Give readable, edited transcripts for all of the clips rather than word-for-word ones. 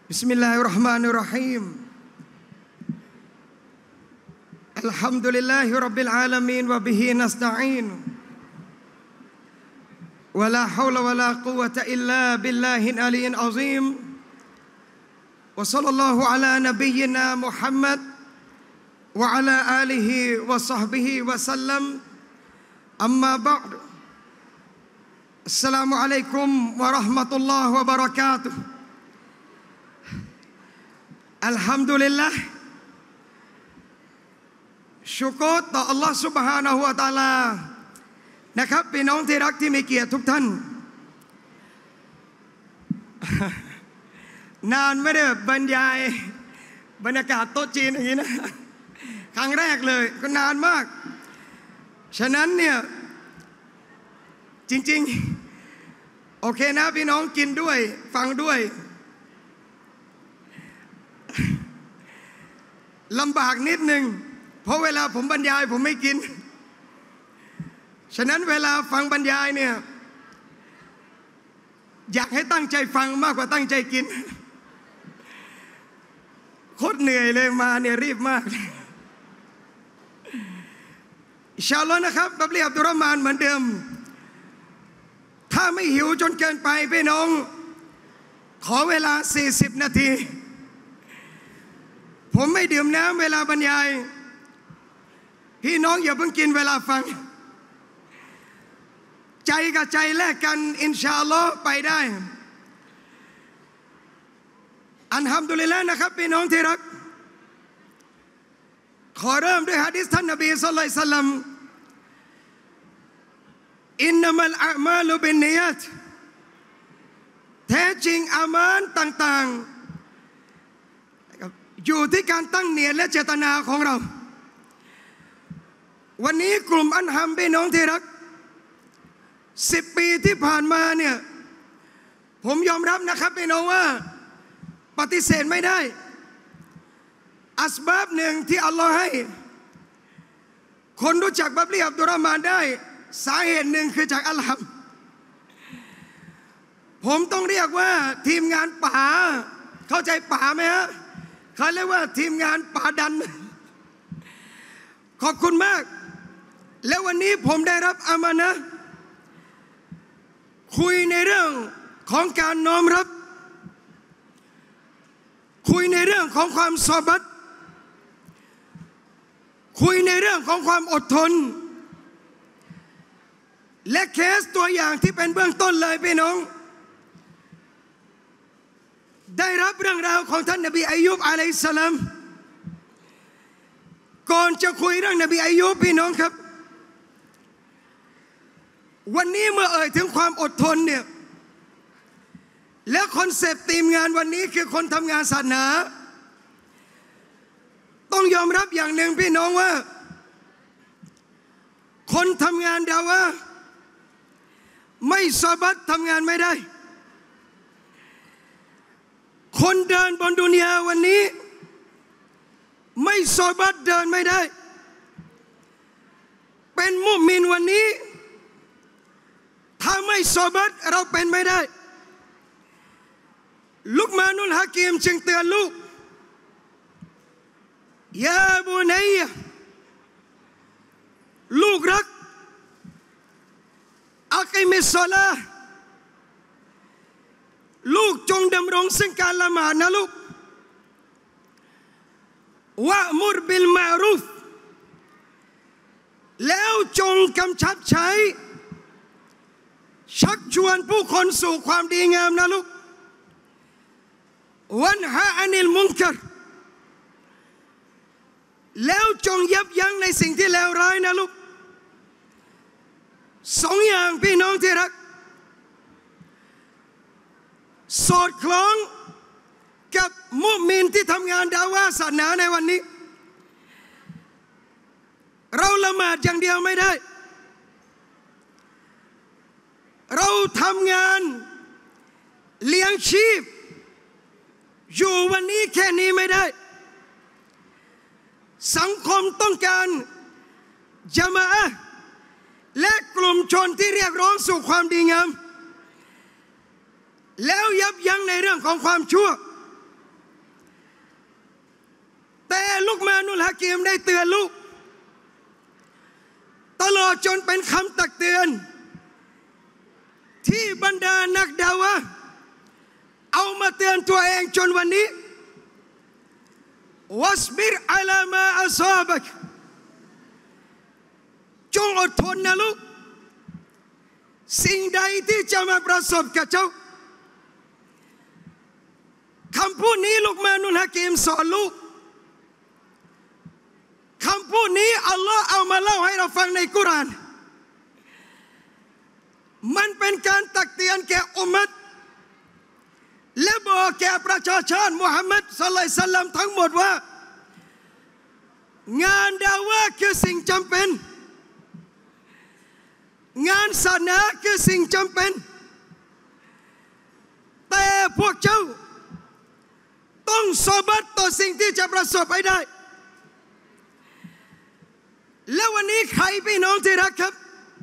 بسم الله الرحمن الرحيم الحمد لله رب العالمين وبه نستعين ولا حول ولا قوة إلا بالله العلي العظيم وصلى الله على نبينا محمد وعلى آله وصحبه وسلم أما بعد السلام عليكم ورحمة الله وبركاتهอัลฮัมดุลิลละห์ชุกรต่ออัลลอฮฺซุบฮานะฮูวะตะอาลานะครับพี่น้องที่รักที่มีเกียรติทุกท่านนานไม่ได้บรรยายบรรยากาศโต๊ะจีนอย่างนี้นะครั้งแรกเลยก็นานมากฉะนั้นเนี่ยจริงๆโอเคนะพี่น้องกินด้วยฟังด้วยลำบากนิดนึงเพราะเวลาผมบรรยายผมไม่กินฉะนั้นเวลาฟังบรรยายเนี่ยอยากให้ตั้งใจฟังมากกว่าตั้งใจกินโคตรเหนื่อยเลยมาเนี่ยรีบมากอินชาอัลลอฮ์นะครับบับลีอับดุลรอห์มานเหมือนเดิมถ้าไม่หิวจนเกินไปพี่น้องขอเวลา40 นาทีผมไม่ดื่มน้ำเวลาบรรยายพี่น้องอย่าเพิ่งกินเวลาฟังใจกับใจแลกกันอินชาอัลลอฮ์ไปได้อัลฮัมดุลิลละห์นะครับพี่น้องที่รักขอเริ่มด้วยหะดีษท่านนบีศ็อลลัลลอฮุอะลัยฮิวะซัลลัมอินนัมัลอามาลุบินนิยาตแท้จริงอามันต่างๆอยู่ที่การตั้งเนียดและเจตนาของเราวันนี้กลุ่มอันฮัมพี่น้องที่รัก10 ปีที่ผ่านมาเนี่ยผมยอมรับนะครับพี่น้องว่าปฏิเสธไม่ได้อัสบับหนึ่งที่อัลลอฮ์ให้คนรู้จักบับลีอับดุลรอห์มานได้สาเหตุหนึ่งคือจากอัลฮัมผมต้องเรียกว่าทีมงานป่าเข้าใจป่าไหมฮะเขาเรียกว่าทีมงานป่าดันขอบคุณมากแล้ววันนี้ผมได้รับอามานะห์คุยในเรื่องของการน้อมรับคุยในเรื่องของความซอบัตคุยในเรื่องของความอดทนและเคสตัวอย่างที่เป็นเบื้องต้นเลยพี่น้องได้รับเรื่องราวของท่านนบีอายุบอะลัยฮิสสลามก่อนจะคุยเรื่องนบีอายุบพี่น้องครับวันนี้เมื่อเอ่ยถึงความอดทนเนี่ยและคอนเซปต์ทีมงานวันนี้คือคนทำงานศาสนาต้องยอมรับอย่างหนึ่งพี่น้องว่าคนทำงานดาวะห์ไม่ซอบัตทำงานไม่ได้คนเดินบนดุนยาวันนี้ไม่ซอบัตเดินไม่ได้เป็นมุมินวันนี้ถ้าไม่ซอบัตเราเป็นไม่ได้ลุกมานุลฮะกีมจึงเตือนลูกยาบุนัยลูกรักอักิมิสศอลาห์ลูกจงดำรงซึ่งการละหมาดนะลูกวะมุรบิลมารูฟแล้วจงกำชับใช้ชักชวนผู้คนสู่ความดีงามนะลูกวันฮะอานิลมุนกัรแล้วจงยับยั้งในสิ่งที่เลวร้ายนะลูก2 อย่างพี่น้องที่รักสอดคล้องกับมุมินที่ทำงานดาวะห์ศาสนาในวันนี้เราละหมาดอย่างเดียวไม่ได้เราทำงานเลี้ยงชีพอยู่วันนี้แค่นี้ไม่ได้สังคมต้องการญะมาอะห์และกลุ่มชนที่เรียกร้องสู่ความดีงามแล้วยับยั้งในเรื่องของความชั่วแต่ลุกมานุลฮะกีมได้เตือนลูกตลอดจนเป็นคำตักเตือนที่บรรดานักดาวะเอามาเตือนตัวเองจนวันนี้วัสบิรอัลามาอัซาบักจงอดทนนะลูกสิ่งใดที่จะมาประสบกับเจ้าคำพูดนี้ลุกมานุลฮะกีมสอนลูกคำพูดนี้อัลลอฮ์เอามาเล่าให้เราฟังในกุรอานมันเป็นการตักเตือนแก่อุมมะห์และบอกแก่ประชาชนมุฮัมมัดศ็อลลัลลอฮุอะลัยฮิวะซัลลัมทั้งหมดว่างานดาวะคือสิ่งจำเป็นงานศาสนาคือสิ่งจำเป็นแต่พวกเจ้าต้องซอบัตต่อสิ่งที่จะประสบให้ได้แล้ววันนี้ใครพี่น้องที่รักครับ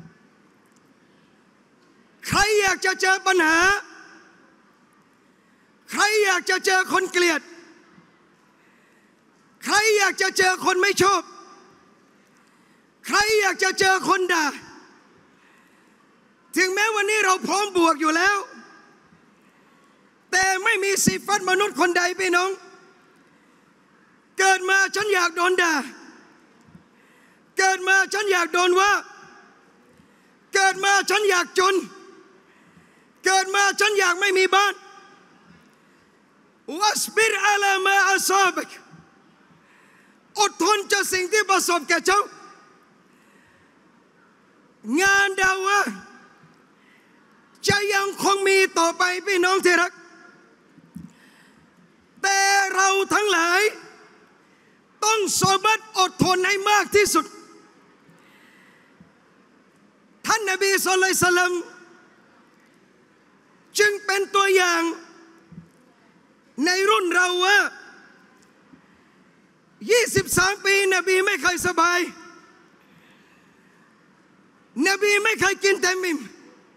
ใครอยากจะเจอปัญหาใครอยากจะเจอคนเกลียดใครอยากจะเจอคนไม่ชอบใครอยากจะเจอคนด่าถึงแม้วันนี้เราพร้อมบวกอยู่แล้วแต่ไม่มีสิฟัตมนุษย์คนใดพี่น้องเกิดมาฉันอยากโดนด่าเกิดมาฉันอยากโดนว่าเกิดมาฉันอยากจนเกิดมาฉันอยากไม่มีบ้านวัสบิรอัลามาอัซาบักอดทนจากสิ่งที่ประสบแก่เจ้างานดาวะจะยังคงมีต่อไปพี่น้องที่รักแต่เราทั้งหลายต้องซอบัตอดทนให้มากที่สุดท่านนบีศ็อลลัลลอฮุอะลัยฮิวะซัลลัมจึงเป็นตัวอย่างในรุ่นเราว่า23 ปีนบีไม่เคยสบายนบีไม่เคยกินแตมิม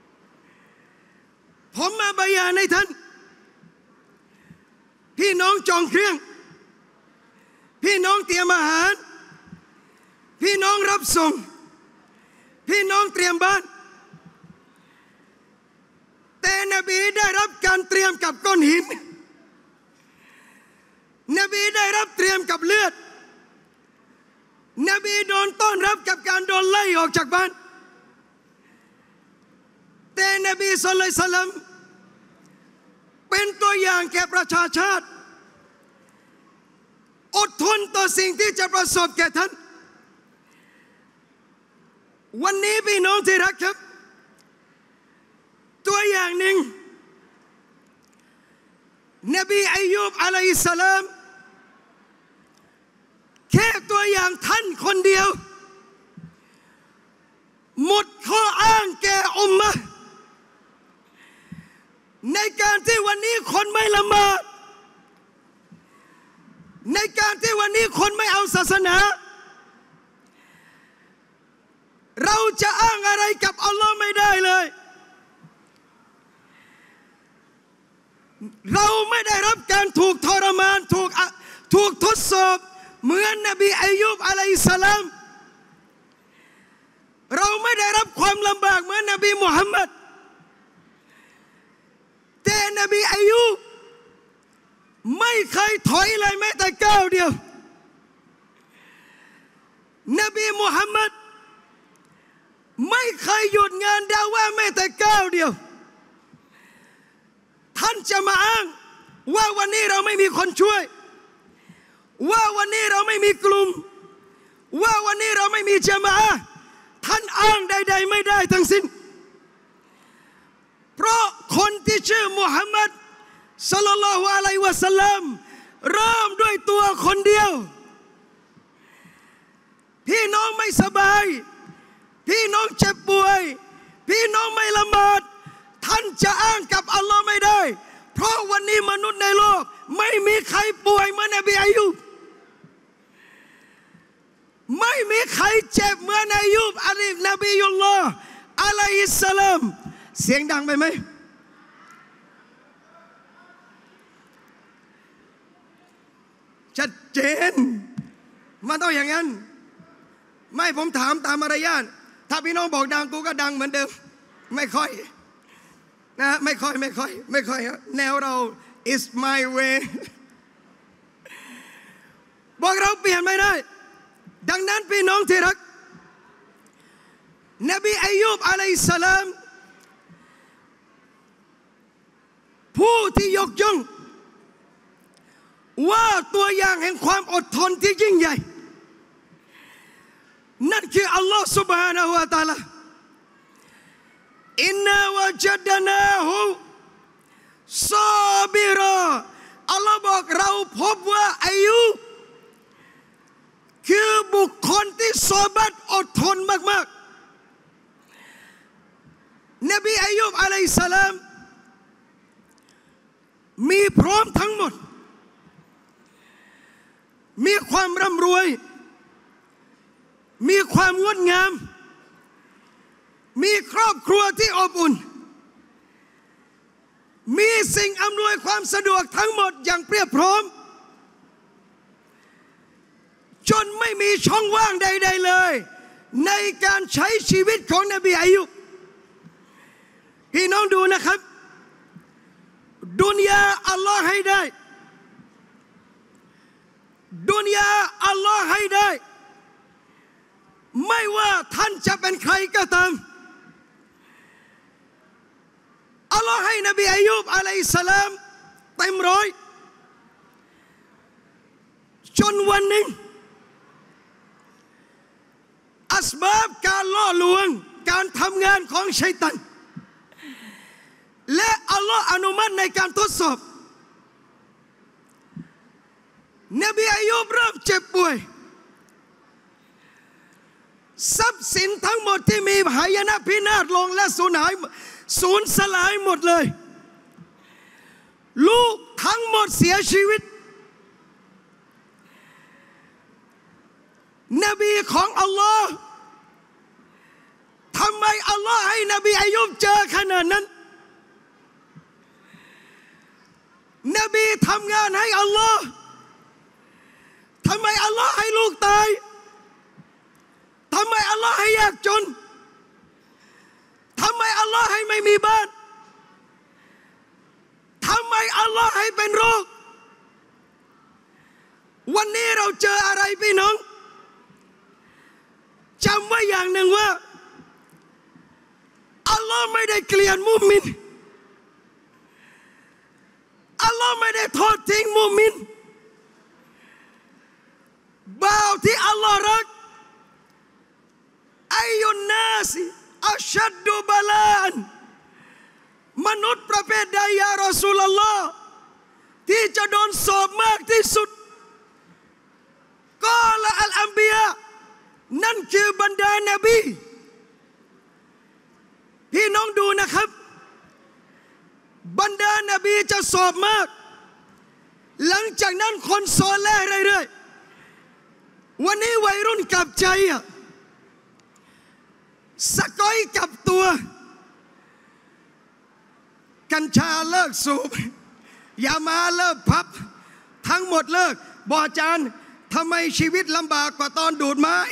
ผมมาบรรยายในท่านพี่น้องจองเครื่องพี่น้องเตรียมอาหารพี่น้องรับส่งพี่น้องเตรียมบ้านแต่นบีได้รับการเตรียมกับก้อนหินนบีได้รับเตรียมกับเลือดนบีโดนต้อนรับกับการโดนไล่ออกจากบ้านแต่นบีศ็อลลัลลอฮุอะลัยฮิวะซัลลัมเป็นตัวอย่างแก่ประชาชาติอดทนต่อสิ่งที่จะประสบแก่ท่านวันนี้พี่น้องที่รักครับตัวอย่างหนึ่งนบีอายุบอะลัยฮิสสลามแค่ตัวอย่างท่านคนเดียวหมดข้ออ้างแก่อุมมะห์ในการที่วันนี้คนไม่ละหมาดในการที่วันนี้คนไม่เอาศาสนาเราจะอ้างอะไรกับอัลลอฮ์ไม่ได้เลยเราไม่ได้รับการถูกทรมานถูกทดสอบเหมือนนบีอายุบอะลัยฮิสสลามเราไม่ได้รับความลำบากเหมือนนบีมุฮัมมัดแต่นบีอายุบไม่เคยถอยเลยแม้แต่ก้าวเดียวนบีมุฮัมมัดไม่เคยหยุดงานดาวะแม้แต่ก้าวเดียวท่านจะมาอ้างว่าวันนี้เราไม่มีคนช่วยว่าวันนี้เราไม่มีกลุ่มว่าวันนี้เราไม่มีญะมาอะห์ท่านอ้างใดๆไม่ได้ทั้งสิ้นเพราะคนที่ชื่อมุฮัมมัดศ็อลลัลลอฮุอะลัยฮิวะซัลลัมเริ่มด้วยตัวคนเดียวพี่น้องไม่สบายพี่น้องเจ็บป่วยพี่น้องไม่ละหมาดท่านจะอ้างกับอัลลอฮ์ไม่ได้เพราะวันนี้มนุษย์ในโลกไม่มีใครป่วยเหมือนนบีอายุบไม่มีใครเจ็บเหมือนอายุบอะลัยนบียุลลอฮ์อะลัยฮิสสลามเสียงดังไปไหมชัดเจนมันต้องอย่างนั้นไม่ผมถามตามมารยาทถ้าพี่น้องบอกดังกูก็ดังเหมือนเดิมไม่ค่อยนะไม่ค่อยแนวเรา is my way บอกเราเปลี่ยนไม่ได้ดังนั้นพี่น้องที่รักนบีอายุบอะลัยฮิสสลามผู้ที่ยกย่องว่าตัวอย่างแห่งความอดทนที่ยิ่งใหญ่นั่นคืออัลลอฮฺ سبحانه และ تعالى อินนาวะจัดนาหูซาบิรออัลลอฮฺบอกเราพบว่าอายุคือบุคคลที่ซอบัตอดทนมากๆนบีอายุบอะลัยฮิสสลามมีพร้อมทั้งหมดมีความร่ำรวยมีความงดงามมีครอบครัวที่อบอุ่นมีสิ่งอำนวยความสะดวกทั้งหมดอย่างเพียบพร้อมจนไม่มีช่องว่างใดๆเลยในการใช้ชีวิตของนบีอายุบพี่น้องดูนะครับดุนยาอัลลอฮ์ให้ได้ดุนยาอัลลอฮ์ให้ได้ไม่ว่าท่านจะเป็นใครก็ตามอัลลอฮ์ให้นบีอายุบอะลัยฮิสสลามเต็มร้อยจนวันหนึ่งอัสบาบการล่อลวงการทำงานของชัยฏอนและอัลลอฮ์อนุมัติในการทดสอบนบีอายุบเริ่มเจ็บป่วยทรัพย์สินทั้งหมดที่มีหายนะพินาศลงและสูญสลายหมดเลยลูกทั้งหมดเสียชีวิตนบีของอัลลอฮ์ทำไมอัลลอฮ์ให้นบีอายุบเจอขนาดนั้นนบีทำงานให้อัลลอฮ์ทำไมอัลลอฮ์ให้ลูกตายทำไมอัลลอฮ์ให้ยากจนทำไมอัลลอฮ์ให้ไม่มีบ้านทำไมอัลลอฮ์ให้เป็นโรควันนี้เราเจออะไรพี่น้องจำไว้อย่างหนึ่งว่าอัลลอฮ์ไม่ได้เกลียดมุมินอัลลอฮ์ไม่ได้ทอดทิ้งมุมินบ่าวที่อัลลอฮ์รักอายุนนาสิอัชชัดดุบลานมนุษย์ประเภทใดยารอซูลุลลอฮ์ที่จะโดนสอบมากที่สุดก็ละอัลอัมบิยานั่นคือบรรดานบีพี่น้องดูนะครับบรรดานบีจะสอบมากหลังจากนั้นคนสอนแล้วเรื่อยๆวันนี้วัยรุ่นกลับใจสกอยกับตัวกัญชาเลิกสูบยามาเลิกพับทั้งหมดเลิกบอจานทำไมชีวิตลำบากกว่าตอนดูดไม้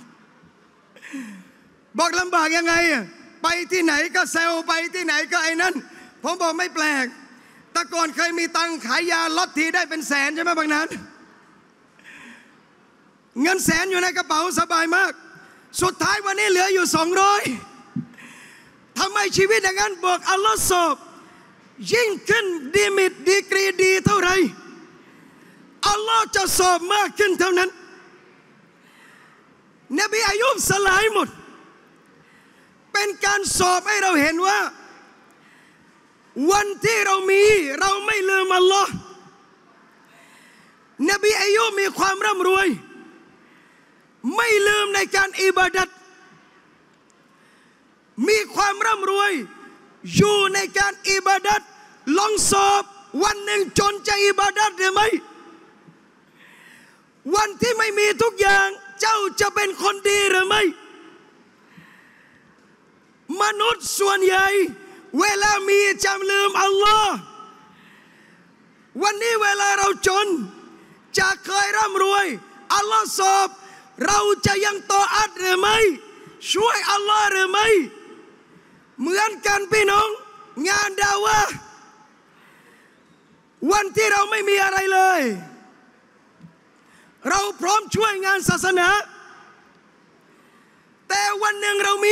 บอกลำบากยังไงไปที่ไหนก็เซลไปที่ไหนก็ไอ้นั่นผมบอกไม่แปลกแต่ก่อนเคยมีตังขายยาล็อตทีได้เป็นแสนใช่ไหมบางนั้นเงินแสนอยู่ในกระเป๋าสบายมากสุดท้ายวันนี้เหลืออยู่200ทำไมชีวิตอย่างนั้นบอกอัลลอฮ์สอบยิ่งขึ้นดีมิตดีกรีดีเท่าไรอัลลอฮ์จะสอบมากขึ้นเท่านั้นนบีอายุบสลายหมดเป็นการสอบให้เราเห็นว่าวันที่เรามีเราไม่ลืมอัลลอฮ์นบีอายุบมีความร่ำรวยไม่ลืมในการอิบาดัตมีความร่ำรวยอยู่ในการอิบาดัตลองสอบวันหนึ่งจนจะอิบาดัตหรือไม่วันที่ไม่มีทุกอย่างเจ้าจะเป็นคนดีหรือไม่มนุษย์ส่วนใหญ่เวลามีจำลืมอัลลอฮ์วันนี้เวลาเราจนจะเคยร่ำรวยอัลลอฮ์สอบเราจะยังตออัดหรือไม่ช่วยอัลลอฮ์หรือไม่เหมือนกันพี่น้องงานดาวะวันที่เราไม่มีอะไรเลยเราพร้อมช่วยงานศาสนาแต่วันหนึ่งเรามี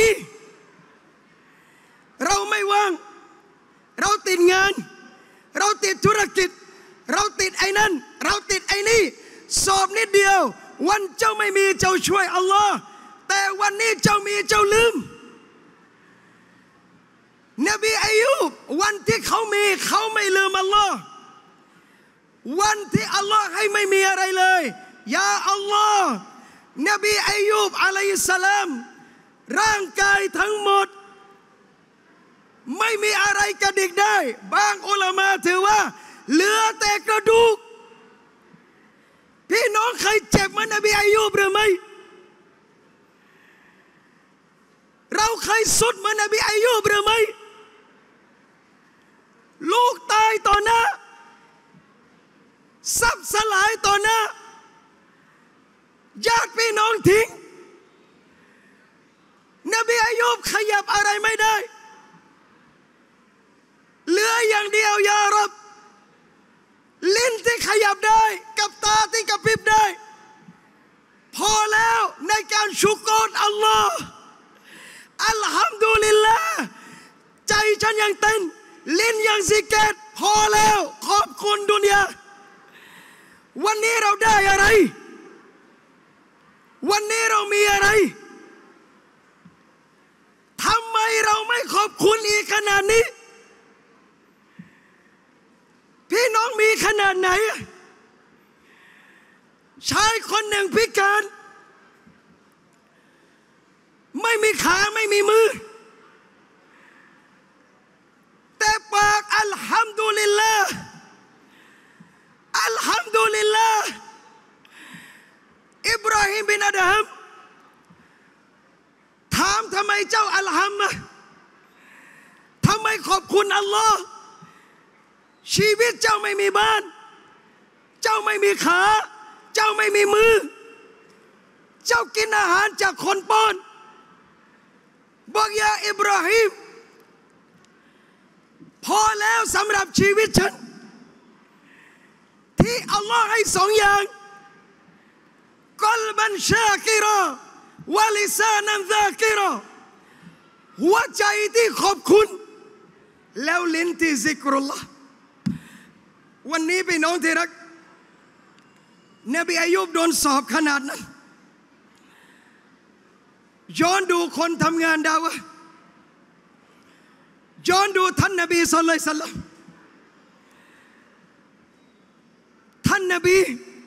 เราไม่ว่างเราติดงานเราติดธุรกิจเราติดไอ้นั่นเราติดไอ้นี่สอบนิดเดียววันเจ้าไม่มีเจ้าช่วยอัลลอฮ์แต่วันนี้เจ้ามีเจ้าลืมนบีอายุบวันที่เขามีเขาไม่ลืมอัลลอฮ์วันที่อัลลอฮ์ให้ไม่มีอะไรเลยยาอัลลอฮ์นบีอายุบอะลัยฮิสสลามร่างกายทั้งหมดไม่มีอะไรกระดิกได้บางอุลามะถือว่าเหลือแต่กระดูกพี่น้องเคยเจ็บเหมือนนบีอายุบหรือไม่เราเคยสุดเหมือนนบีอายุบหรือไม่ลูกตายต่อหน้าทรัพย์สลายต่อหน้าญาติพี่น้องทิ้งนบีอายุบขยับอะไรไม่ได้เหลืออย่างเดียวยารับ ลิ้นที่ขยับได้กับตาที่กระพริบได้พอแล้วในการชุกรอัลลอฮ์อัลฮัมดุลิลลาห์ใจฉันยังเต้นลิ้นยังสิเกตพอแล้วขอบคุณดุนยาวันนี้เราได้อะไรวันนี้เรามีอะไรทำไมเราไม่ขอบคุณอีกขนาดนี้พี่น้องมีขนาดไหนชายคนหนึ่งพิการไม่มีขาไม่มีมือแต่ปากอัลฮัมดุลิลลาห์อัลฮัมดุลิลลาห์อิบราฮิมบินอาดัมถามทำไมเจ้าอัลฮัมทำไมขอบคุณอัลลอฮ์ชีวิตเจ้าไม่มีบ้านเจ้าไม่มีขาเจ้าไม่มีมือเจ้ากินอาหารจากคนป้อนบอกยาอิบราฮิมพอแล้วสำหรับชีวิตฉันที่อัลลอฮ์ให้สองอย่างกัลบันชาคิรอวะลิซานันซาคิรอหัวใจที่ขอบคุณแล้วลิ้นที่ซิกรุลลอฮ์วันนี้พี่น้องที่รักนบีอายุบโดนสอบขนาดนั้นย้อนดูคนทำงานดาวะย้อนดูท่านนบีศ็อลลัลลอฮุอะลัยฮิวะซัลลัมท่านนบี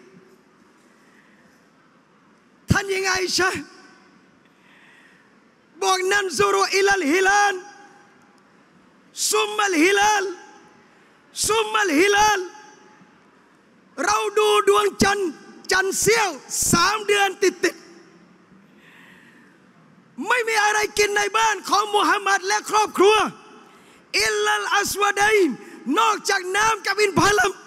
ท่านยังไงชะบอกนันซุรุอิลัลฮิลาลซุมมัลฮิลาลซุมมัลฮิลาลเราดูดวงจันทร์เสี้ยว3 เดือนติดไม่มีอะไรกินในบ้านของมุฮัมมัดและครอบครัวอิลลัลอัสวะดัยน์นอกจากน้ำกับอินทผลัม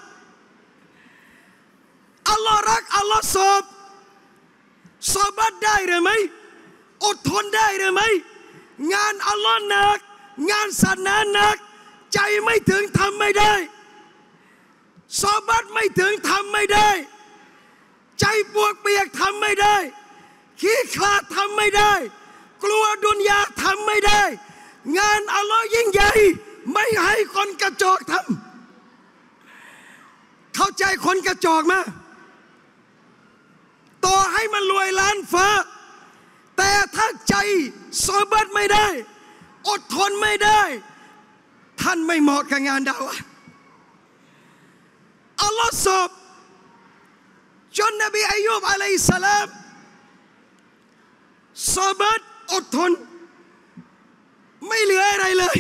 อัลลอฮ์รักอัลลอฮ์สอบัดได้หรือไม่อดทนได้หรือไม่งานอัลลอฮ์หนักงานศาสนาหนักใจไม่ถึงทำไม่ได้สอบัดไม่ถึงทำไม่ได้ใจปวกเปียกทำไม่ได้ขี้ขลาดทำไม่ได้กลัวดุนยาทำไม่ได้งานอัลลอฮ์ยิ่งใหญ่ไม่ให้คนกระจอกทำเข้าใจคนกระจอกมาต่อให้มันรวยล้านฟ้าแต่ถ้าใจซอบัดไม่ได้อดทนไม่ได้ท่านไม่เหมาะกับงานดาวะอัลลอฮ์สอบจนนบีอายุบอะลัยฮิสสลามซอบัดอดทนไม่เหลืออะไรเลย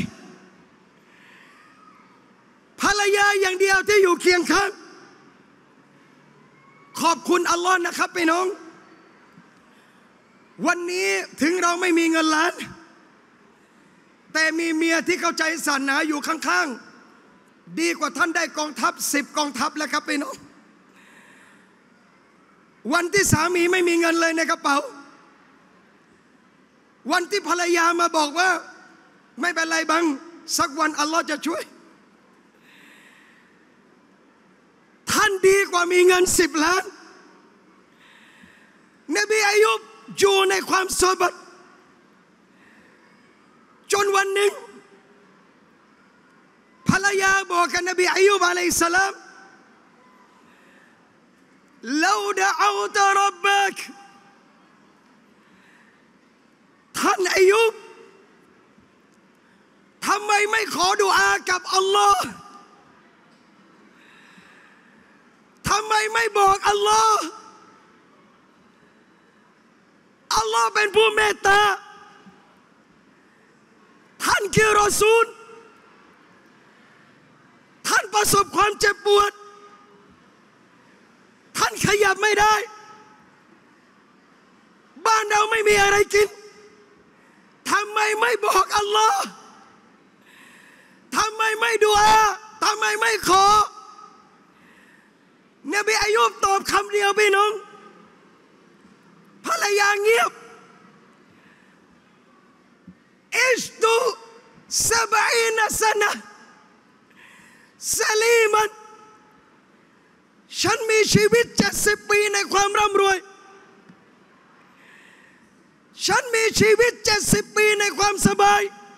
ภรรยาอย่างเดียวที่อยู่เคียงข้างขอบคุณอัลลอฮ์นะครับพี่น้องวันนี้ถึงเราไม่มีเงินล้านแต่มีเมียที่เข้าใจศาสนาอยู่ข้างๆดีกว่าท่านได้กองทัพ10 กองทัพแล้วครับพี่น้องวันที่สามีไม่มีเงินเลยในกระเป๋าวันที่ภรรยามาบอกว่าไม่เป็นไรบังสักวันอัลลอฮ์จะช่วยท่านดีกว่ามีเงิน10 ล้านนบีอายุบอยู่ในความซอบัตจนวันหนึ่งภรรยาบอกกับนบีอายุบอะลัยฮิสสลามเราดะเอาตะร็อบบักท่านอายุบทำไมไม่ขอดุอากับอัลลอฮ์ทำไมไม่บอกอัลลอฮ์อัลลอฮ์เป็นผู้เมตตาท่านคือรอซูลท่านประสบความเจ็บปวดท่านขยับไม่ได้บ้านเราไม่มีอะไรกินทำไมไม่บอกอัลลอฮ์ทำไมไม่ดุอาทำไมไม่ขอนบีอายุบตอบคำเดียวพี่น้องภรรยาเงียบอิชตุ70 สนะซาลีมันฉันมีชีวิต70 ปีในความร่ำรวยฉันมีชีวิต70 ปีในความสบาย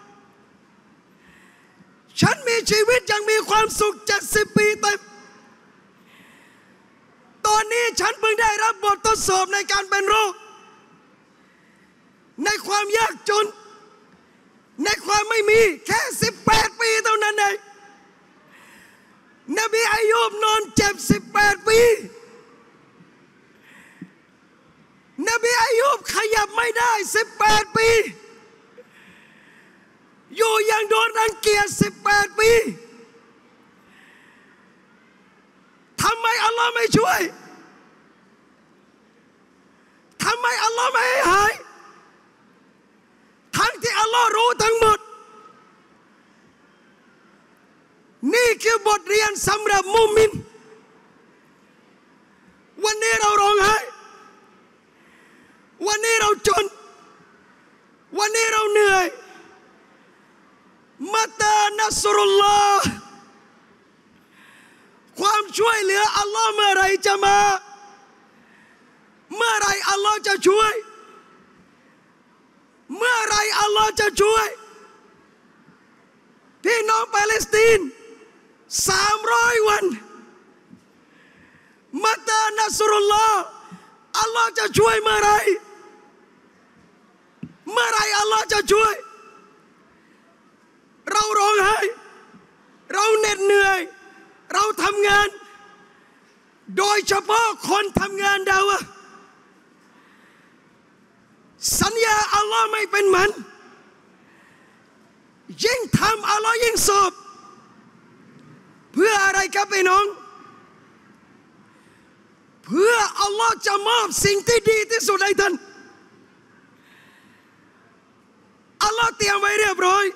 ฉันมีชีวิตยังมีความสุข70 ปีเต็มตอนนี้ฉันเพิ่งได้รับบททดสอบในการเป็นโรคในความยากจนในความไม่มีแค่18 ปีเท่านั้นเองนบีอายุบนอนเจ็บ18 ปีนบีอายุบขยับไม่ได้18 ปีอยู่ยังโดนรังเกียจ18 ปีทำไมอัลลอฮ์ไม่ช่วยทำไมอัลลอฮ์ไม่ให้หายทั้งที่อัลลอฮ์รู้ทั้งหมดนี่คือบทเรียนสำหรับมุมินวันนี้เราร้องไห้วันนี้เราจนวันนี้เราเหนื่อยมะตานัสรุลลอฮ์ความช่วยเหลืออัลลอฮ์เมื่อไรจะมาเมื่อไรอัลลอฮ์จะช่วยเมื่อไรอัลลอฮ์จะช่วยพี่น้องปาเลสไตน์300 วันมะตานัสรุลลอฮ์อัลลอฮ์จะช่วยเมื่อไรอัลลอฮ์จะช่วยเราร้องไห้เราเหน็ดเหนื่อยเราทำงานโดยเฉพาะคนทำงานดาวะสัญญาอัลลอฮ์ไม่เป็นมันยิ่งทำอัลลอฮ์ยิ่งสอบเพื่ออะไรครับพี่น้องเพื่ออัลลอฮ์จะมอบสิ่งที่ดีที่สุดให้ท่านอัลลอฮ์เตรียมไว้เรียบร้อย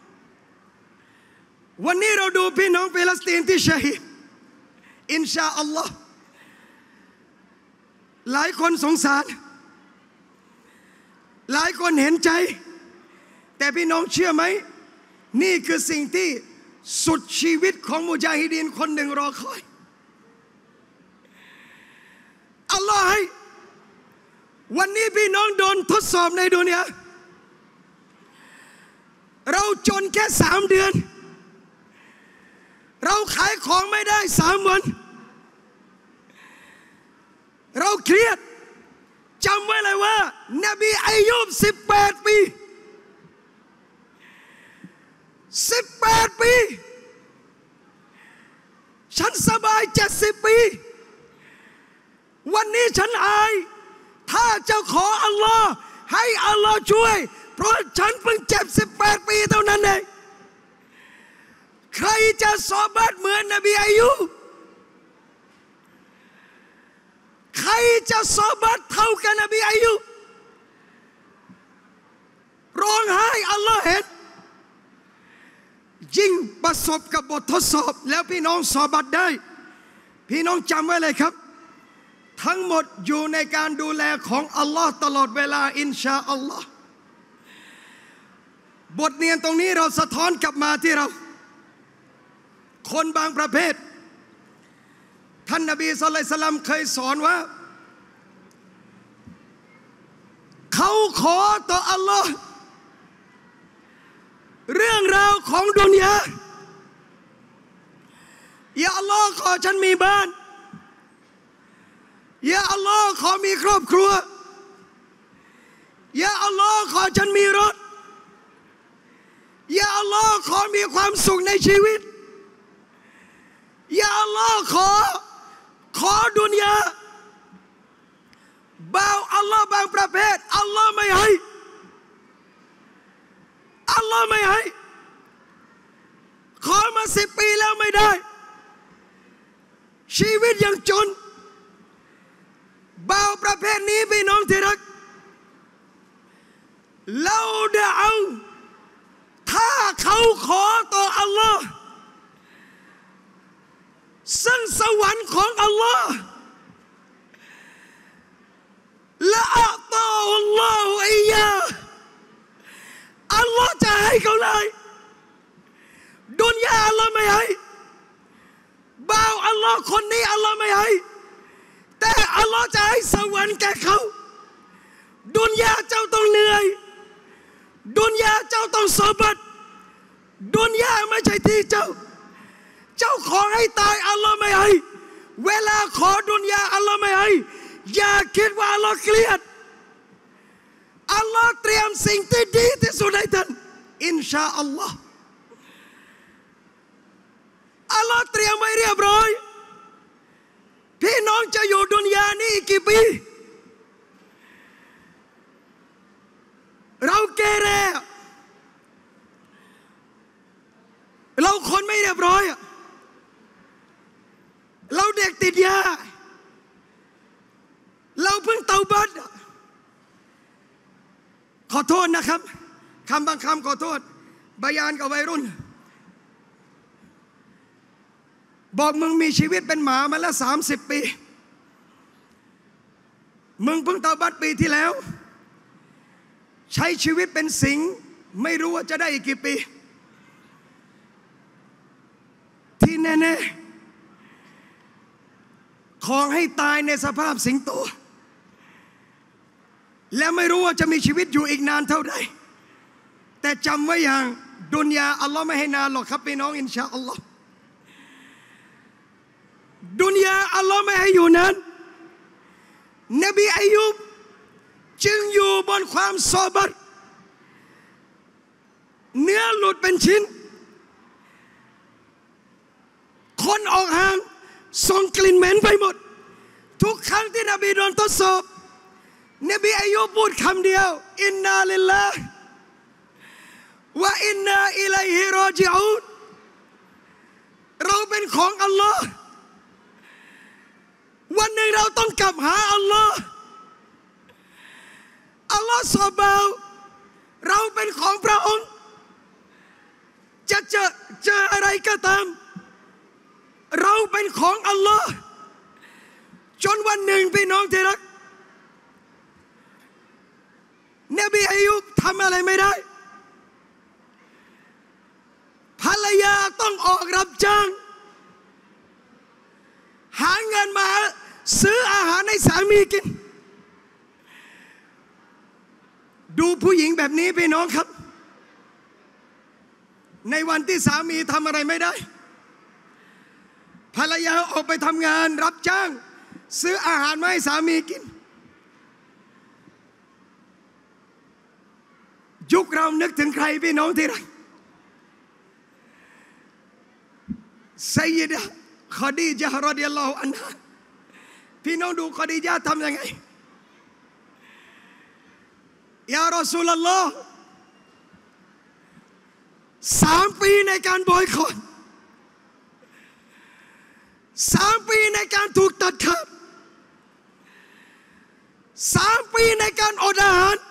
วันนี้เราดูพี่น้องฟิลิสเตีนที่ชะฮีดอินชาอัลลอฮ์หลายคนสงสารหลายคนเห็นใจแต่พี่น้องเชื่อไหมนี่คือสิ่งที่สุดชีวิตของมุญาฮิดีนคนหนึ่งรอคอยอัลลอฮ์ให้วันนี้พี่น้องโดนทดสอบในดุนยาเราจนแค่3 เดือนเราขายของไม่ได้3 วันเราเครียดจำไว้เลยว่านบีอายุบ18 ปี18 ปีฉันสบาย70 ปีวันนี้ฉันอายถ้าจะขออัลลอฮ์ให้อัลลอฮ์ช่วยเพราะฉันเพิ่งเจ็บ18 ปีเท่านั้นเองใครจะซอบัตเหมือนนบีอายุบใครจะซอบัตเท่ากับนบีอายุบร้องไห้อัลลอฮ์เห็นยิ่งประสบกับบททดสอบแล้วพี่น้องซอบัตได้พี่น้องจำไว้เลยครับทั้งหมดอยู่ในการดูแลของอัลลอฮ์ตลอดเวลาอินชาอัลลอฮ์บทเรียนตรงนี้เราสะท้อนกลับมาที่เราคนบางประเภทท่านนบีศ็อลลัลลอฮุอะลัยฮิวะซัลลัมเคยสอนว่าเขาขอต่ออัลลอฮ์เรื่องราวของดุนยาอย่าอัลลอฮ์ขอฉันมีบ้านอย่าอัลลอฮ์ขอมีครอบครัวอย่าอัลลอฮ์ขอฉันมีรถอย่าอัลลอฮ์ขอมีความสุขในชีวิตอย่าอัลลอฮ์ขอดุนยาบ่าวอัลลอฮ์บางประเภทอัลลอฮ์ไม่ให้อัลลอฮ์ไม่ให้ขอมา10 ปีแล้วไม่ได้ชีวิตยังจนบ่าวประเภทนี้พี่น้องที่รักเราเดาถ้าเขาขอต่ออัลลอฮ์ซึ่งสวรรค์ของอัลลอฮ์ละอัตาอัลลอฮฺอิยาอัลลอฮ์จะให้เขาเลยดุนยาอัลลอฮ์ไม่ให้บ่าวอัลลอฮ์คนนี้อัลลอฮ์ไม่ให้แต่อัลลอฮ์จะให้สวรรค์แก่เขาดุนยาเจ้าต้องเหนื่อยดุนยาเจ้าต้องสบัดดุนยาไม่ใช่ที่เจ้าขอให้ตายอัลลอฮ์ไม่ให้เวลาขอดุนยาอัลลอฮ์ไม่ให้อย่าคิดว่าอัลลอฮ์เกลียดอัลลอฮ์เตรียมสิ่งที่ดีที่สุดให้ท่านอินชาอัลลอฮ์อัลลอฮ์เตรียมไว้เรียบร้อยพี่น้องจะอยู่ดุนยานี้อีกกี่ปีเราเกเรเราคนไม่เรียบร้อยเราเด็กติดยาเราเพิ่งเตาบัตขอโทษนะครับคำบางคำขอโทษบายานกับวัยรุ่นบอกมึงมีชีวิตเป็นหมามาแล้ว30 ปีมึงเพิ่งเตาบัตปีที่แล้วใช้ชีวิตเป็นสิงไม่รู้ว่าจะได้อีกกี่ปีที่แน่ๆขอให้ตายในสภาพสิงโตและไม่รู้ว่าจะมีชีวิตอยู่อีกนานเท่าใดแต่จำไว้อย่างดุนยาอัลลอฮ์ไม่ให้นานหรอกครับพี่น้องอินชาอัลลอฮ์ดุนยาอัลลอฮ์ไม่ให้อยู่นานนบีอายุบจึงอยู่บนความซอบัรเนื้อหลุดเป็นชิ้นคนออกห่างส่งกลิ่นเหม็นไปหมดทุกครั้งที่นบีโดนทดสอบนบีอายุบพูดคำเดียวอินนาลิลลาห์วะอินนาอิลัยฮิรอญิอูนเราเป็นของอัลลอฮ์วันหนึ่งเราต้องกลับหาอัลลอฮ์อัลลอฮ์สอบเราเป็นของพระองค์จะเจออะไรก็ตามเราเป็นของอัลลอฮ์จนวันหนึ่งพี่น้องที่รักนบีอายุบทำอะไรไม่ได้ภรรยาต้องออกรับจ้างหาเงินมาซื้ออาหารให้สามีกินดูผู้หญิงแบบนี้พี่น้องครับในวันที่สามีทำอะไรไม่ได้ภรรยาออกไปทำงานรับจ้างซื้ออาหารมาให้สามีกินยุคเรานึกถึงใครพี่น้องที่รักซัยยิดะห์คอดีญะห์รอฎิยัลลอฮุอันฮาพี่น้องดูคอดีญะห์ทำยังไงยารอซูลุลลอฮ์3 ปีในการบอยคอต3 ปีในการถูกตัดขาด3 ปีในการอดอาหาร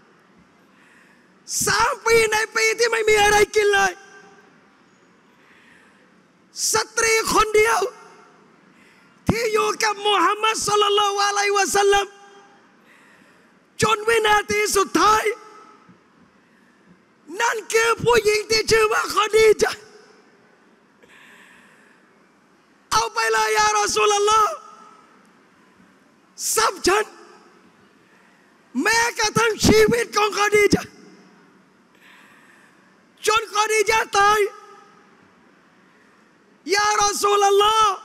3 ปีในปีที่ไม่มีอะไรกินเลยสตรีคนเดียวที่อยู่กับมุฮัมมัดศ็อลลัลลอฮุอะลัยฮิวะซัลลัมจนวินาทีสุดท้ายนั่นคือผู้หญิงที่ชื่อว่าคอดีญะห์เอาไปเลยยารอซูลุลลอฮ์ทรัพย์ฉันแม้กระทั่งชีวิตของคอดีญะห์จนคอดีญะห์ตายยารอซูลุลลอฮ์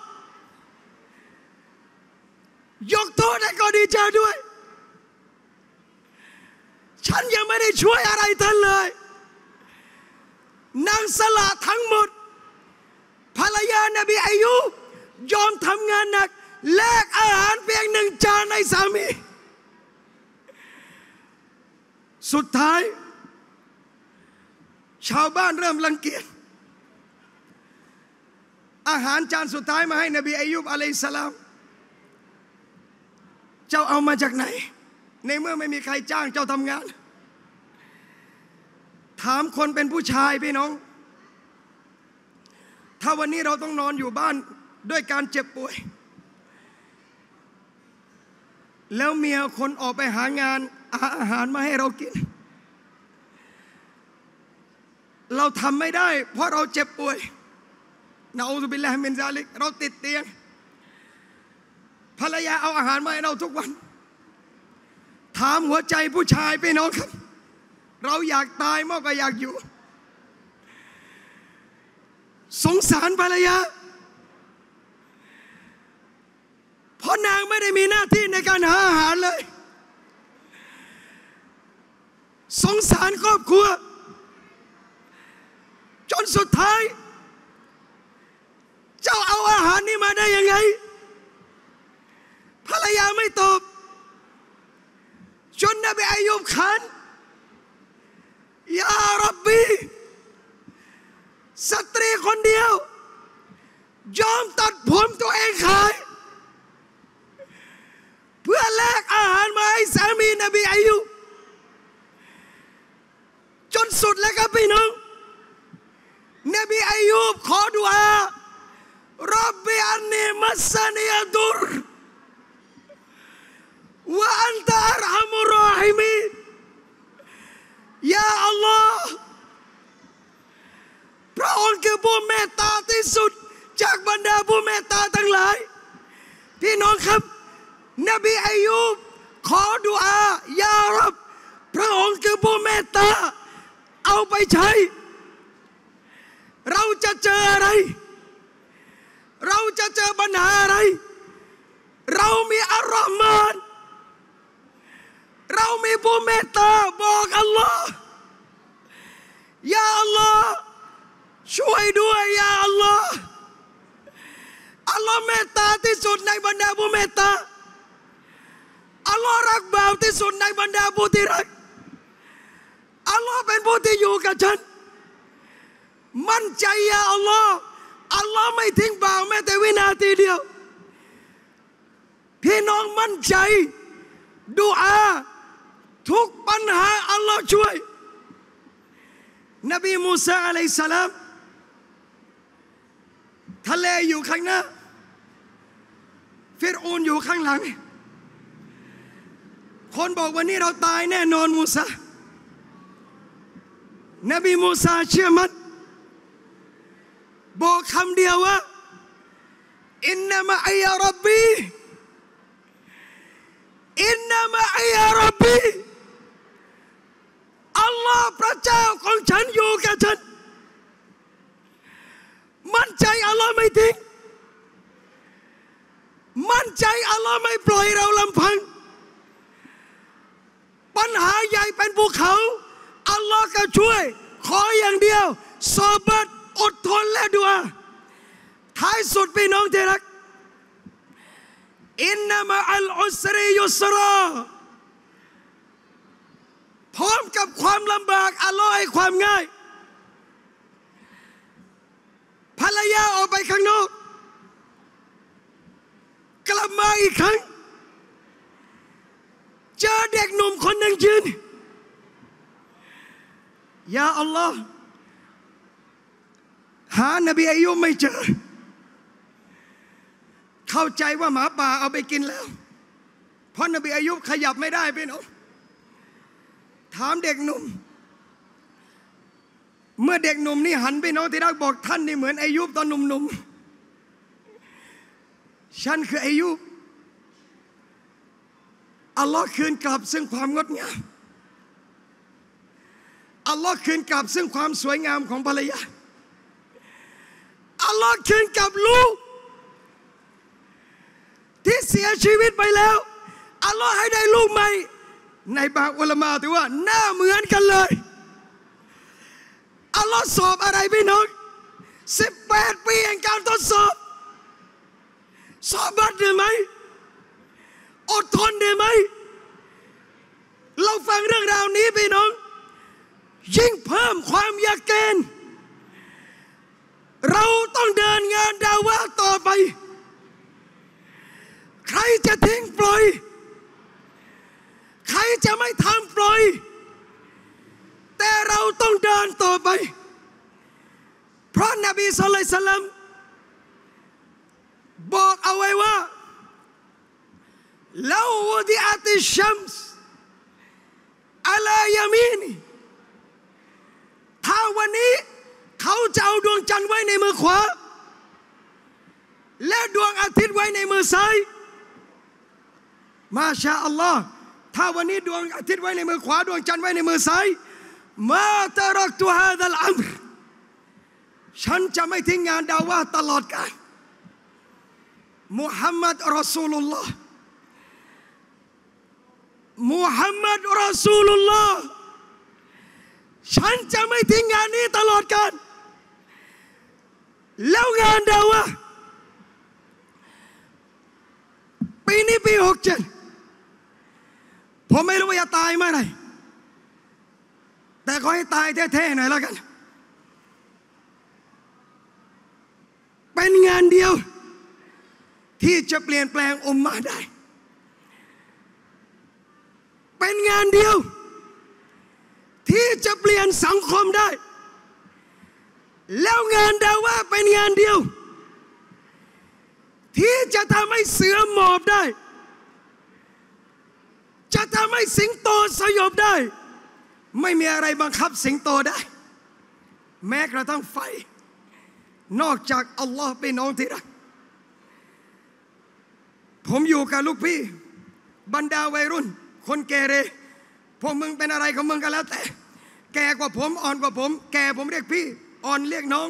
ยกโทษให้คอดีญะห์ด้วยฉันยังไม่ได้ช่วยอะไรท่านเลยนางสละทั้งหมดภรรยานบีอายุบยอมทำงานหนักแลกอาหารเพียง1 จานให้สามีสุดท้ายชาวบ้านเริ่มรังเกียจอาหารจานสุดท้ายมาให้นบีอายุบอะลัยฮิสสลามเจ้าเอามาจากไหนในเมื่อไม่มีใครจ้างเจ้าทำงานถามคนเป็นผู้ชายพี่น้องถ้าวันนี้เราต้องนอนอยู่บ้านด้วยการเจ็บป่วยแล้วเมียคนออกไปหางานอาหารมาให้เรากินเราทำไม่ได้เพราะเราเจ็บป่วยนะอูซุบิลลาฮิมินซาลิกเราติดเตียงภรรยาเอาอาหารมาให้เราทุกวันถามหัวใจผู้ชายพี่น้องครับเราอยากตายมากกว่าอยากอยู่สงสารภรรยาเพราะนางไม่ได้มีหน้าที่ในการหาอาหารเลยสงสารครอบครัวจนสุดท้ายเจ้าเอาอาหารนี้มาได้ยังไงภรรยาไม่ตอบจนนบีอายุบขันยารับบีสตรีคนเดียวยอมตัดผมตัวเองขายเพื่อแลกอาหารมาให้สามีนบีอายุบจนสุดแล้วครับพี่น้องนบีอายุบขอดุอารับบิอันนีมัสซานียดุรวะอันตะอัรฮัมุรรอฮิมีนยาอัลลอฮ์พระองค์คือผู้เมตตาที่สุดจากบรรดาผู้เมตตาทั้งหลายพี่น้องครับนบีอายุบขอดุอายารับพระองค์คือผู้เมตตาเอาไปใช้เราจะเจออะไรเราจะเจอปัญหาอะไรเรามีอัลลอฮ์มานเรามีผู้เมตตาบอกอัลลอฮ์ยาอัลลอฮ์ช่วยด้วยยาอัลลอฮ์อัลลอฮ์เมตตาที่สุดในบรรดาผู้เมตตาอัลลอฮ์รักบ่าวที่สุดในบรรดาผู้ที่รักอัลลอฮ์เป็นผู้ที่อยู่กับฉันมั่นใจยาอัลลอฮ์อัลลอฮ์ไม่ทิ้งบ่าวแม้แต่วินาทีเดียวพี่น้องมั่นใจดุอาทุกปัญหาอัลลอฮ์ช่วยนบีมูซาอะลัยฮิสสลามทะเลอยู่ข้างหน้าฟิรอูนอยู่ข้างหลังคนบอกวันนี้เราตายแน่นอนมูซานบีมูซาเชื่อมั่นบอกคำเดียวว่าอินนามะอัยยารับบีอินนามะอัยยารับบีอัลลอฮ์พระเจ้าของฉันอยู่กับฉันมั่นใจอัลลอฮ์ไม่ทิ้งมั่นใจอัลลอฮ์ไม่ปล่อยเราลำพังปัญหาใหญ่เป็นภูเขาอัลลอฮ์ก็ช่วยขออย่างเดียวซอบัตอดทนและดุอาท้ายสุดพี่น้องที่รักอินนามะอัลอุสรียุสราพร้อมกับความลำบากอัลลอฮ์ให้ความง่ายภรรยาออกไปข้างนอกกลับมาอีกครั้งเจอเด็กหนุ่มคนหนึ่งยืนยาอัลลอฮ์หานบีอายุบไม่เจอคเข้าใจว่าหมาป่าเอาไปกินแล้วเพราะนบีอายุบขยับไม่ได้พี่น้องถามเด็กหนุ่มเมื่อเด็กหนุ่มนี่หันไปน้องที่รักบอกท่านนี่เหมือนอายุบตอนหนุ่มๆฉันคืออายุบอัลลอฮ์คืนกลับซึ่งความงดงามอัลลอฮ์คืนกลับซึ่งความสวยงามของภรรยาอัลลอฮ์คืนกลับลูกที่เสียชีวิตไปแล้วอัลลอฮ์ให้ได้ลูกใหม่ในบางอุลามะถือว่าหน้าเหมือนกันเลยอัลลอฮ์สอบอะไรพี่น้อง18 ปีแห่งการทดสอบสอบบัตรได้ไหมอดทนได้ไหมเราฟังเรื่องราวนี้พี่น้องยิ่งเพิ่มความยากเกณฑ์เราต้องเดินงานดาวะต่อไปใครจะทิ้งปล่อยใครจะไม่ทำปล่อยแต่เราต้องเดินต่อไปเพราะนบีศ็อลลัลลอฮุอะลัยฮิวะซัลลัมบอกเอาไว้ว่าลาววุดิอะติชชัมส์อะลายามีนีถ้าวันนี้เขาจะเอาดวงจันทร์ไว้ในมือขวาและดวงอาทิตย์ไว้ในมือซ้ายมาชาอัลลอฮ์ถ้าวันนี้ดวงอาทิตย์ไว้ในมือขวาดวงจันทร์ไว้ในมือซ้ายมาตะรักตุฮาดัลอัมรฉันจะไม่ทิ้งงานดาวะตลอดกาลมุฮัมมัดรอซูลุลลอฮ์มุฮัมมัดรอซูลุลลอฮ์ฉันจะไม่ทิ้งงานนี้ตลอดกาลแล้วงานดาวะปีนี้ปี67ผมไม่รู้ว่าจะตายเมื่อไหร่แต่ขอให้ตายเท่ๆหน่อยแล้วกันเป็นงานเดียวที่จะเปลี่ยนแปลงอุมมะห์ได้เป็นงานเดียวที่จะเปลี่ยนสังคมได้แล้วงานดาวะเป็นงานเดียวที่จะทำให้เสือหมอบได้จะทำให้สิงโตสยบได้ไม่มีอะไรบังคับสิงโตได้แม้กระทั่งไฟนอกจากอัลลอฮ์เป็นน้องที่รักผมอยู่กับลูกพี่บรรดาวัยรุ่นคนเกเรพวกมึงเป็นอะไรของมึงกันแล้วแต่แก่กว่าผมอ่อนกว่าผมแก่ผมเรียกพี่อ่อนเรียกน้อง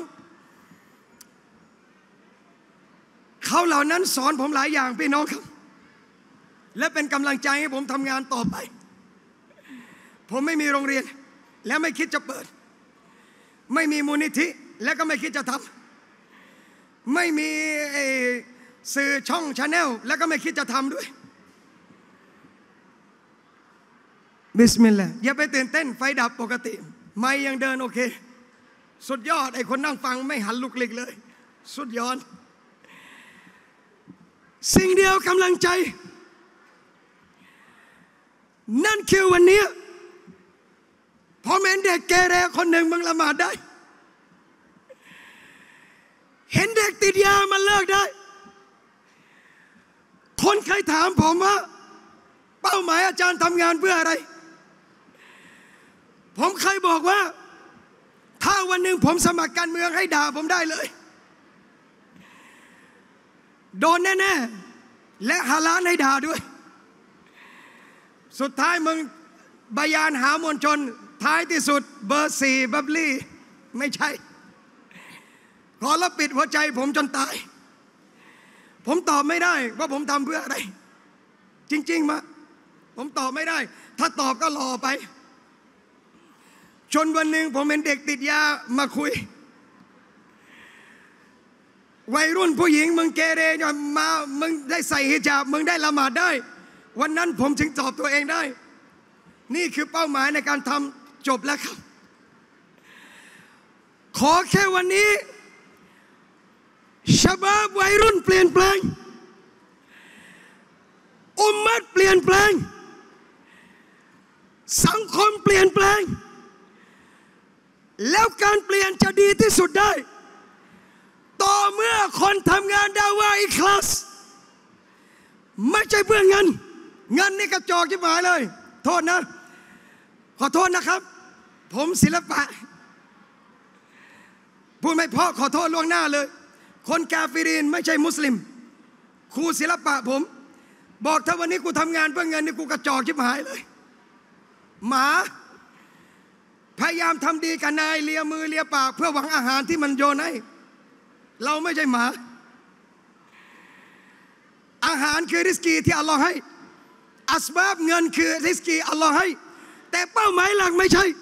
เขาเหล่านั้นสอนผมหลายอย่างพี่น้องครับและเป็นกำลังใจให้ผมทำงานต่อไปผมไม่มีโรงเรียนและไม่คิดจะเปิดไม่มีมูลนิธิและก็ไม่คิดจะทำไม่มีสื่อช่องชาแนลและก็ไม่คิดจะทำด้วยบิสมิลลาห์อย่าไปตื่นเต้นไฟดับปกติไม่ยังเดินโอเคสุดยอดไอ้คนนั่งฟังไม่หันลุกลิกเลยสุดยอดสิ่งเดียวกำลังใจนั่นคือวันนี้ผมเห็นเด็กเกเรคนหนึ่งมึงละหมาดได้เห็นเด็กติดยามันเลิกได้คนเคยถามผมว่าเป้าหมายอาจารย์ทำงานเพื่ออะไรผมเคยบอกว่าถ้าวันหนึ่งผมสมัครการเมืองให้ด่าผมได้เลยโดนแน่ๆและฮาลาลให้ด่าด้วยสุดท้ายมึงบายานหามวลชนท้ายที่สุดเบอร์ 4บับลี่ไม่ใช่ขอรับปิดหัวใจผมจนตายผมตอบไม่ได้ว่าผมทำเพื่ออะไรจริงๆมาผมตอบไม่ได้ถ้าตอบก็รอไปจนวันหนึ่งผมเป็นเด็กติดยามาคุยวัยรุ่นผู้หญิงมึงเกเรมามึงได้ใส่ฮิญาบมึงได้ละหมาดได้วันนั้นผมจึงตอบตัวเองได้นี่คือเป้าหมายในการทำจบแล้วครับขอแค่วันนี้ชะบาบวัยรุ่นเปลี่ยนแปลงอุมมะห์เปลี่ยนแปลงสังคมเปลี่ยนแปลงแล้วการเปลี่ยนจะดีที่สุดได้ต่อเมื่อคนทำงานดาวะอิคลาสไม่ใช่เพื่อเงินนี่กระจอกชิบหายเลยโทษนะขอโทษนะครับผมศิลปะพูดไม่เพราะขอโทษล่วงหน้าเลยคนกาฟิรินไม่ใช่มุสลิมครูศิลปะผมบอกถ้าวันนี้กูทำงานเพื่อเงินนี่กูกระจอกชิบหายเลยหมาพยายามทำดีกับนายเลียมือเลียปากเพื่อหวังอาหารที่มันโยนให้เราไม่ใช่หมาอาหารคือริสกีที่อัลลอฮ์ให้อัสบาบเงินคือริสกีอัลลอฮ์ให้แต่เป้าหมายหลักไม่ใช่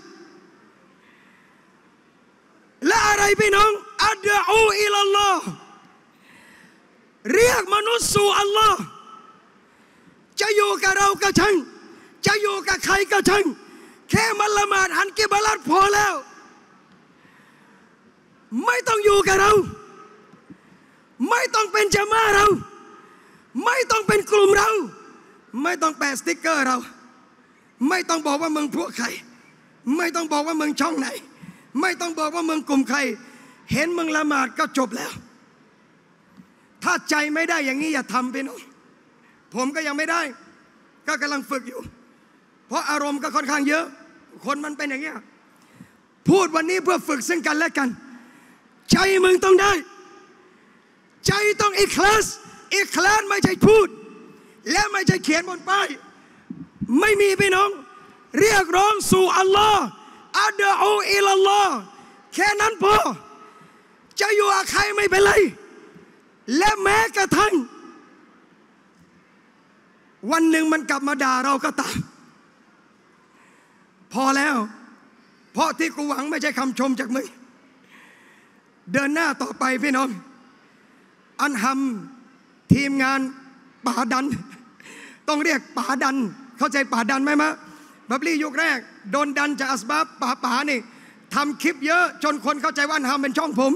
และอะไรพี่น้องอัดอูอิลลอฮ์เรียกมนุษย์สู่อัลลอฮ์จะอยู่กับเราก็ช่างจะอยู่กับใครก็ช่างแค่มันละหมาดหันกิบลัดพอแล้วไม่ต้องอยู่กับเราไม่ต้องเป็นจามาเราไม่ต้องเป็นกลุ่มเราไม่ต้องแปะสติ๊กเกอร์เราไม่ต้องบอกว่ามึงพวกใครไม่ต้องบอกว่ามึงช่องไหนไม่ต้องบอกว่ามึงกลุ่มใครเห็นมึงละหมาดก็จบแล้วถ้าใจไม่ได้อย่างนี้อย่าทำไปน้องผมก็ยังไม่ได้ก็กำลังฝึกอยู่เพราะอารมณ์ก็ค่อนข้างเยอะคนมันเป็นอย่างเงี้ยพูดวันนี้เพื่อฝึกซึ่งกันและกันใจมึงต้องได้ใจต้องอิคลาสไม่ใช่พูดและไม่ใช่เขียนบนป้ายไม่มีพี่น้องเรียกร้องสู่อัลลอฮ์อัดอูอิลลอฮ์แค่นั้นพอจะอยู่กับใครไม่เป็นไรและแม้กระทั่งวันหนึ่งมันกลับมาด่าเราก็ตามพอแล้วเพราะที่กูหวังไม่ใช่คำชมจากมึงเดินหน้าต่อไปพี่น้องอันฮัมทีมงานป่าดันต้องเรียกป่าดันเข้าใจป่าดันไหมมะบับลี่ยุคแรกโดนดันจากอัสบับป่านี่ทำคลิปเยอะจนคนเข้าใจว่าอันฮัมเป็นช่องผม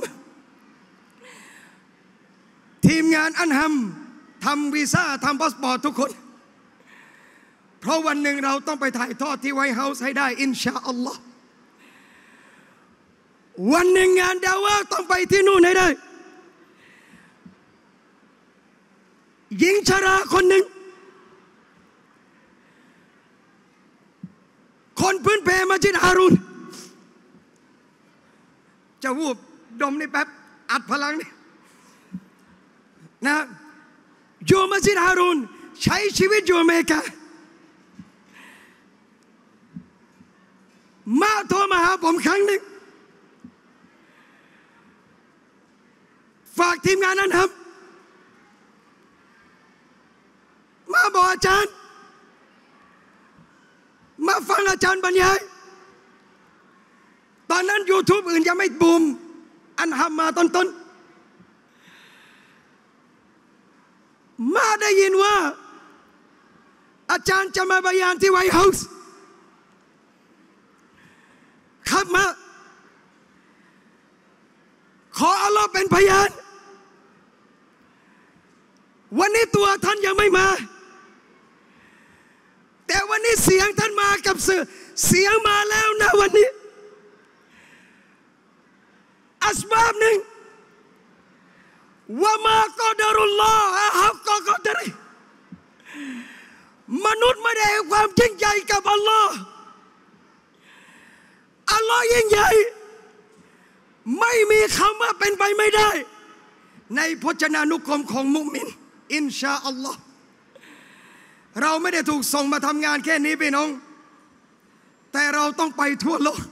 ทีมงานอันฮัมทำวีซ่าทำพาสปอร์ตทุกคนเพราะวันหนึ่งเราต้องไปถ่ายทอดที่ไวท์เฮาส์ให้ได้อินชาอัลลอฮ์วันหนึ่งงานดาวะต้องไปที่นู่นให้ได้หญิงชราคนหนึ่งคนพื้นเพมัสยิดฮารูนจะวูบดมนี่แป๊บอัดพลังนี่นะอยู่มัสยิดฮารูนใช้ชีวิตอยู่อเมริกามาโทรมาหาผมครั้งหนึ่งฝากทีมงานนั้นครับมาบอกอาจารย์มาฟังอาจารย์บรรยายตอนนั้น YouTube อื่นยังไม่บูมอันฮัมมาต้นมาได้ยินว่าอาจารย์จะมาบรรยายที่ไวท์เฮาส์ขับมาขออัลลอฮ์เป็นพยานวันนี้ตัวท่านยังไม่มาแต่วันนี้เสียงท่านมากับสื่อเสียงมาแล้วนะวันนี้อัสบาบหนึ่งว่ามากอดารุลลอฮ์ฮักกอดาริมนุษย์ไม่ได้ให้ความยิ่งใหญ่กับอัลลอฮ์อัลลอฮ์ยิ่งใหญ่ไม่มีคำว่าเป็นไปไม่ได้ในพจนานุกรมของมุมินอินชาอัลลอฮ์เราไม่ได้ถูกส่งมาทำงานแค่นี้พี่น้องแต่เราต้องไปทั่วโลก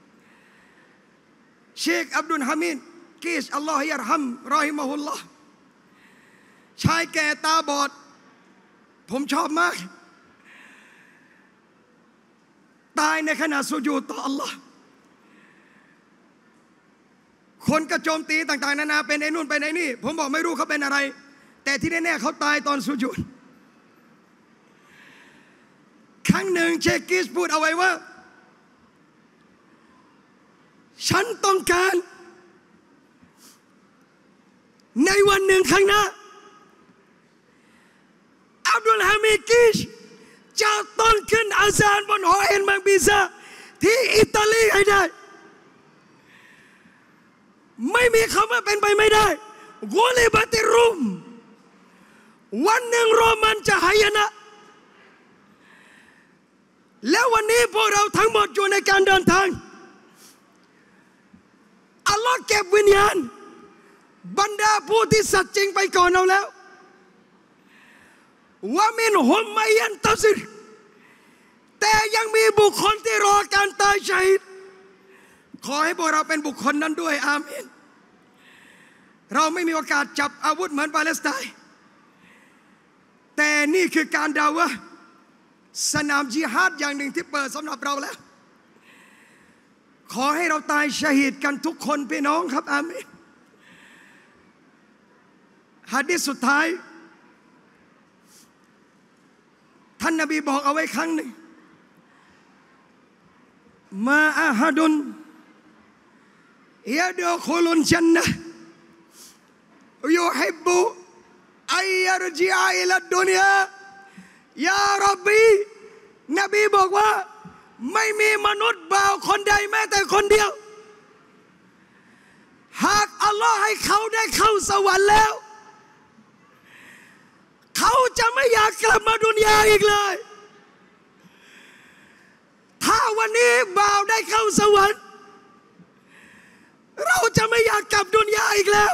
เชคอับดุลฮามิดกีชอัลลอฮฺยัรฮัมรอฮิมะฮุลลอฮ์ชายแก่ตาบอดผมชอบมากตายในขณะสุญูดต่ออัลลอฮ์คนกระโจมตีต่างๆนานาเป็นไอ้นู่นเป็นไอ้นี่ผมบอกไม่รู้เขาเป็นอะไรแต่ที่แน่ๆเขาตายตอนสุญูดครั้งหนึ่งเชคกิสพูดเอาไว้ว่าฉันต้องการในวันหนึ่งข้างหน้าอับดุลฮามิดกิชจะต้องขึ้นอาซานบนหอเอ็นมังบีซาที่อิตาลีให้ได้ไม่มีคำว่าเป็นไปไม่ได้กุลิบัติรุมวันหนึ่งโรมันจะหายนะแล้ววันนี้พวกเราทั้งหมดอยู่ในการเดินทางอัลลอฮ์เก็บวิญญาณบรรดาผู้ที่สัตย์จริงไปก่อนเราแล้วว่ามินฮุมมัยยันตัซิรแต่ยังมีบุคคลที่รอการตายชัยขอให้พวกเราเป็นบุคคลนั้นด้วยอาเมนเราไม่มีโอกาสจับอาวุธเหมือนปาเลสไตน์แต่นี่คือการดาวะสนามจิฮาดอย่างหนึ่งที่เปิดสำหรับเราแล้วขอให้เราตายชหีดกันทุกคนพี่น้องครับอาเมนหะดีษสุดท้ายท่านนบีบอกเอาไว้ครั้งหนึ่งมาอะฮัดุนยะดุคุลุนญันนะห์ยุฮิบบุอัยยัรจิอะอิลัดดุนยายาร็อบบีนบีบอกว่าไม่มีมนุษย์บ่าวคนใดแม้แต่คนเดียวหากอัลลอฮ์ให้เขาได้เข้าสวรรค์แล้วเขาจะไม่อยากกลับมาดุนยาอีกเลยถ้าวันนี้บ่าวได้เข้าสวรรค์เราจะไม่อยากกลับดุนยาอีกแล้ว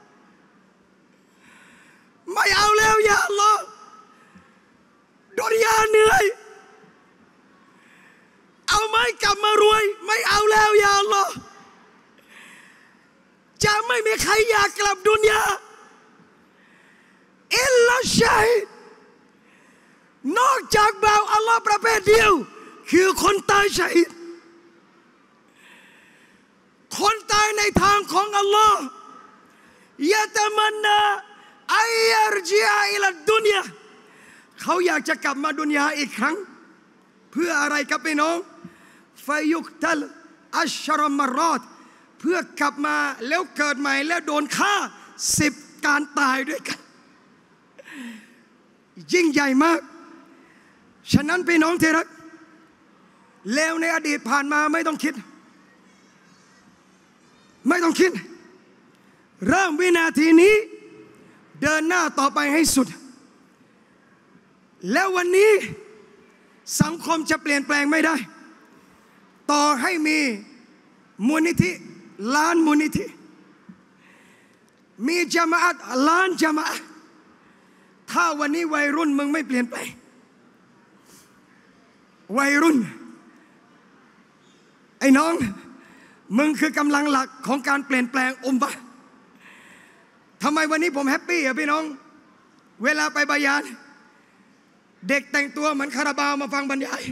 ไม่เอาแล้วอย่าอัลลอฮ์ดุนยาเหนื่อยเอาไหมกลับมารวยไม่เอาแล้วอย่าอัลลอฮ์จะไม่มีใครอยากกลับดุนยาอิลลัชชัยนอกจากบ่าวอัลลอฮ์ประเภทเดียวคือคนตายชัยคนตายในทางของอัลลอฮ์ยะตะมันนาอัยยัรจิอะอิลัดดุนยาเขาอยากจะกลับมาดุนยาอีกครั้งเพื่ออะไรครับพี่น้องฟายุกตัลอัชรมารอดเพื่อกลับมาแล้วเกิดใหม่แล้วโดนฆ่า10การตายด้วยกันยิ่งใหญ่มากฉะนั้นพี่น้องที่รักแล้วในอดีตผ่านมาไม่ต้องคิดเริ่มวินาทีนี้เดินหน้าต่อไปให้สุดแล้ววันนี้สังคมจะเปลี่ยนแปลงไม่ได้ต่อให้มีมูลนิธิล้านมูลนิธิมีญะมาอะห์ล้านญะมาอะห์ถ้าวันนี้วัยรุ่นมึงไม่เปลี่ยนแปลงวัยรุ่นไอ้น้องมึงคือกำลังหลักของการเปลี่ยนแปลงอุมมะห์ทำไมวันนี้ผมแฮปปี้อ่ะพี่น้องเวลาไปบายานเด็กแต่งตัวเหมือนคาราบาวมาฟังบรรยาย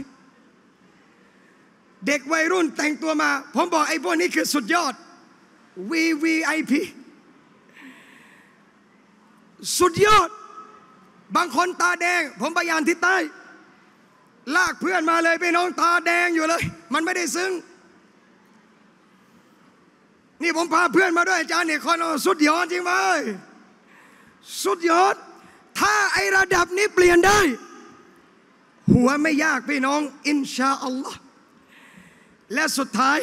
เด็กวัยรุ่นแต่งตัวมาผมบอกไอ้พวกนี้คือสุดยอด VVIP สุดยอดบางคนตาแดงผมบายานที่ใต้ลากเพื่อนมาเลยพี่น้องตาแดงอยู่เลยมันไม่ได้ซึ้งนี่ผมพาเพื่อนมาด้วยอาจารย์เนี่ยคนสุดยอดจริงไหมสุดยอดถ้าไอระดับนี้เปลี่ยนได้หัวไม่ยากพี่น้องอินชาอัลลอฮ์และสุดท้าย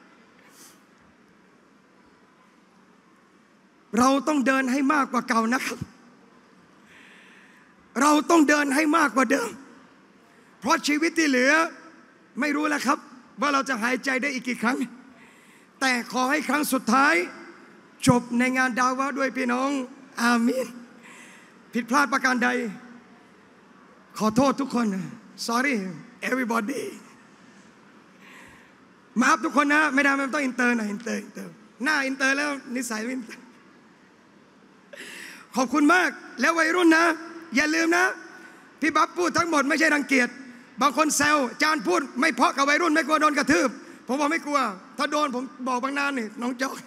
เราต้องเดินให้มากกว่าเก่านะครับเราต้องเดินให้มากกว่าเดิมเพราะชีวิตที่เหลือไม่รู้แล้วครับว่าเราจะหายใจได้อีกกี่ครั้งแต่ขอให้ครั้งสุดท้ายจบในงานดาวะด้วยพี่น้องอามีนผิดพลาดประการใดขอโทษทุกคน sorry everybody มาอัพทุกคนนะไม่ได้มันต้องอินเตอร์นะอินเตอร์หน้าอินเตอร์แล้วนิสัยอินเตอร์ขอบคุณมากแล้ววัยรุ่นนะอย่าลืมนะพี่บับพูดทั้งหมดไม่ใช่รังเกียจบางคนแซวจานพูดไม่เพาะกับวัยรุ่นไม่กลัวโดนกระทืบผมบอกไม่กลัวถ้าโดนผมบอกบางนานนี่น้องจอย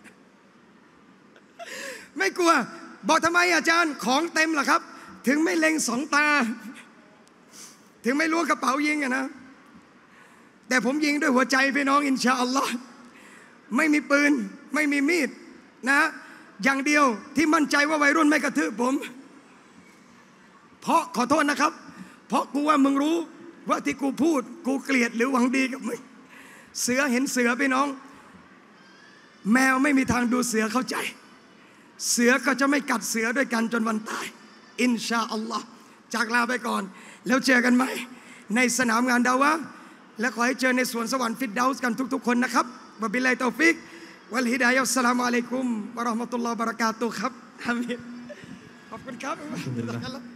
ไม่กลัวบอกทำไมอาจารย์ของเต็มเหรอครับถึงไม่เล็งสองตาถึงไม่รู้กระเป๋ายิงอะนะแต่ผมยิงด้วยหัวใจพี่น้องอินชาอัลลอฮ์ไม่มีปืนไม่มีมีดนะอย่างเดียวที่มั่นใจว่าวัยรุ่นไม่กระทืบผมเพราะขอโทษนะครับเพราะกูว่ามึงรู้ว่าที่กูพูดกูเกลียดหรือหวังดีกับมึงเสือเห็นเสือพี่น้องแมวไม่มีทางดูเสือเข้าใจเสือก็จะไม่กัดเสือด้วยกันจนวันตายอินชาอัลลอฮ์จากลาไปก่อนแล้วเจอกันไหมในสนามงานดาวะและขอให้เจอในสวนสวรรค์ฟิรเดาส์กันทุกๆคนนะครับวะบิลลาฮิตอฟิกวัลฮิดายะฮ์อัสสลามุอะลัยกุมวะเราะห์มะตุลลอฮ์วะบะเราะกาตุฮ์ครับอามีนขอบคุณครับ